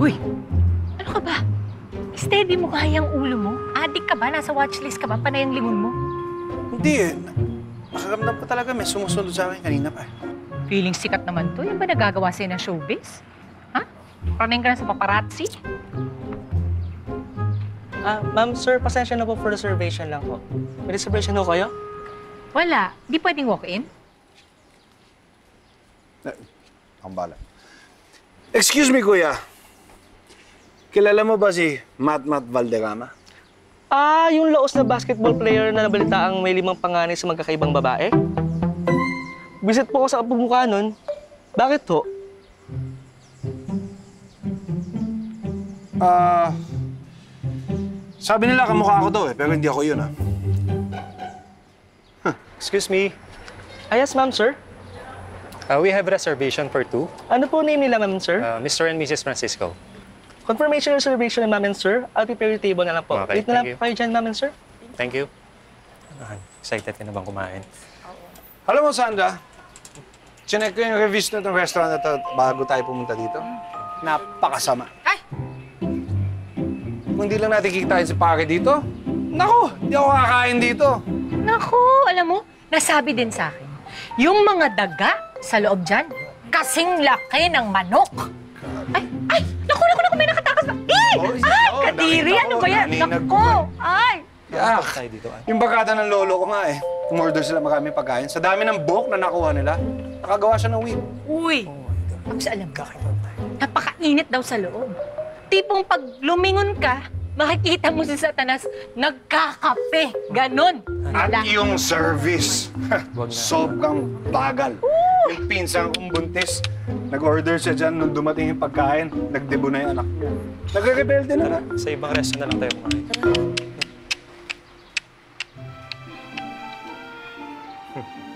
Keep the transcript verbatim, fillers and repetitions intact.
Uy! Ano ka ba? Steady mo kaya ang ulo mo? Adik ka ba? Nasa watchlist ka ba? Panay ang lingon mo? Hindi eh. Nakaramdam ko talaga may sumusunod sa akin kanina pa. Feeling sikat naman to. Yan ba nagagawa sa'yo ng showbiz? Ha? Paraning ka na sa paparazzi? Ah, ma'am, sir, pasensya na po for reservation lang po. May reservation ho kayo? Wala. Di pwedeng walk-in? Eh, ang bala. Excuse me, kuya. Kilala mo ba si Matt Matt Valderrama? Ah, yung laos na basketball player na nabalitaang may limang panganay sa magkakaibang babae? Visit po ako sa pagmukha nun. Bakit ho? Ah... sabi nila kamukha ako daw eh, pero hindi ako yun ah. Huh. Excuse me. Ah, yes, ma'am, sir. Uh, we have reservation for two. Ano po name nila, ma'am, sir? Uh, Mister and Missus Francisco. Confirmation reservation, ma'am and sir. I'll prepare your table na lang po. Okay, Wait na lang thank you. po kayo dyan, ma'am and sir. Thank you. Ah, excited ka na bang kumain? Alam mo, Sandra, chinek ko yung reviews na itong restaurant na ito bago tayo pumunta dito. Napakasama. Ay! Kung hindi lang natin kikitain si Pare dito, naku, hindi ako kakain dito. Naku, alam mo, nasabi din sa akin, yung mga daga sa loob dyan, kasing laki ng manok. Ay, ay, naku, naku, naku, may nakatakas pa. Eh! Oh, Ay, oh, kadiri, nakita ano ko, ba yan? naninag Naku, ko. ay! Yak! Tayo dito. Ay. Yung barkada ng lolo ko nga eh, umorder sila maraming pagkain. Sa dami ng buhok na nakuha nila, nakagawa siya ng wig. Uy, tapos alam ka, napakainit daw sa loob. Tipong pag lumingon ka, makikita mo si Satanas nagkakape. Ganon. At Wala. yung service, sobrang bagal. Yung pinsang kong buntis, nag-order siya dyan nung dumating yung pagkain, nagdebo na yung anak niya. Nagre-rebelde na na. Sa ibang restaurant na lang tayo kumain.